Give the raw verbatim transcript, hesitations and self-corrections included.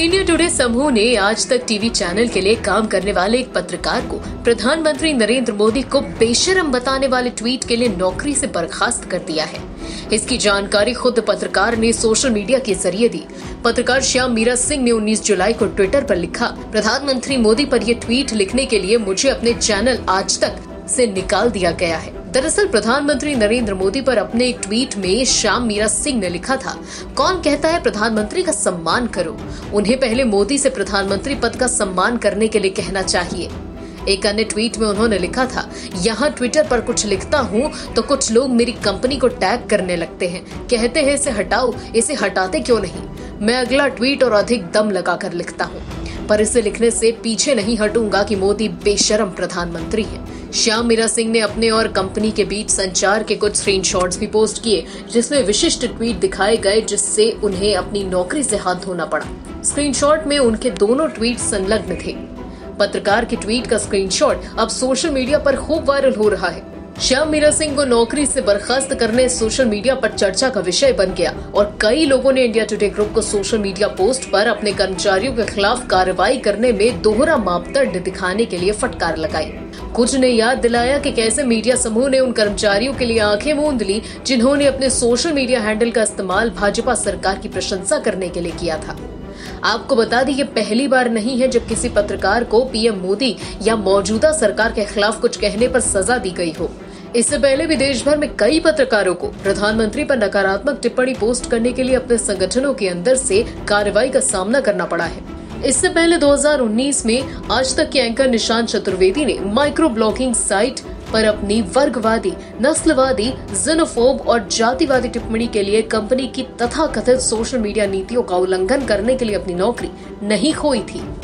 India today समूह ने आज तक टीवी चैनल के लिए काम करने वाले एक पत्रकार को प्रधानमंत्री नरेंद्र मोदी को बेशरम बताने वाले ट्वीट के लिए नौकरी से बर्खास्त कर दिया है। इसकी जानकारी खुद पत्रकार ने सोशल मीडिया के जरिए दी। पत्रकार श्याम मीरा सिंह ने उन्नीस जुलाई को ट्विटर पर लिखा, प्रधानमंत्री मोदी पर यह ट्वीट लिखने के लिए मुझे अपने चैनल आज तक से निकाल दिया गया है। दरअसल प्रधानमंत्री नरेंद्र मोदी पर अपने एक ट्वीट में श्याम मीरा सिंह ने लिखा था, कौन कहता है प्रधानमंत्री का सम्मान करो, उन्हें पहले मोदी से प्रधानमंत्री पद का सम्मान करने के लिए कहना चाहिए। एक अन्य ट्वीट में उन्होंने लिखा था, यहाँ ट्विटर पर कुछ लिखता हूँ तो कुछ लोग मेरी कंपनी को टैग करने लगते हैं, कहते हैं इसे हटाओ, इसे हटाते क्यों नहीं। मैं अगला ट्वीट और अधिक दम लगाकर लिखता हूँ, पर इसे लिखने से पीछे नहीं हटूंगा कि मोदी बेशरम प्रधानमंत्री है। श्याम मीरा सिंह ने अपने और कंपनी के बीच संचार के कुछ स्क्रीनशॉट्स भी पोस्ट किए, जिसमें विशिष्ट ट्वीट दिखाए गए जिससे उन्हें अपनी नौकरी से हाथ धोना पड़ा। स्क्रीनशॉट में उनके दोनों ट्वीट संलग्न थे। पत्रकार के ट्वीट का स्क्रीनशॉट अब सोशल मीडिया पर खूब वायरल हो रहा है। श्याम मीरा सिंह को नौकरी से बर्खास्त करने सोशल मीडिया पर चर्चा का विषय बन गया और कई लोगों ने इंडिया टुडे ग्रुप को सोशल मीडिया पोस्ट पर अपने कर्मचारियों के खिलाफ कार्रवाई करने में दोहरा मापदंड दिखाने के लिए फटकार लगाई। कुछ ने याद दिलाया कि कैसे मीडिया समूह ने उन कर्मचारियों के लिए आंखें मूंद ली जिन्होंने अपने सोशल मीडिया हैंडल का इस्तेमाल भाजपा सरकार की प्रशंसा करने के लिए किया था। आपको बता दें, ये पहली बार नहीं है जब किसी पत्रकार को पीएम मोदी या मौजूदा सरकार के खिलाफ कुछ कहने पर सजा दी गई हो। इससे पहले भी देश भर में कई पत्रकारों को प्रधानमंत्री पर नकारात्मक टिप्पणी पोस्ट करने के लिए अपने संगठनों के अंदर से कार्रवाई का सामना करना पड़ा है। इससे पहले दो हज़ार उन्नीस में आज तक के एंकर निशांत चतुर्वेदी ने माइक्रो ब्लॉगिंग साइट पर अपनी वर्गवादी, नस्लवादी, जेनोफोब और जातिवादी टिप्पणी के लिए कंपनी की तथाकथित सोशल मीडिया नीतियों का उल्लंघन करने के लिए अपनी नौकरी नहीं खोई थी।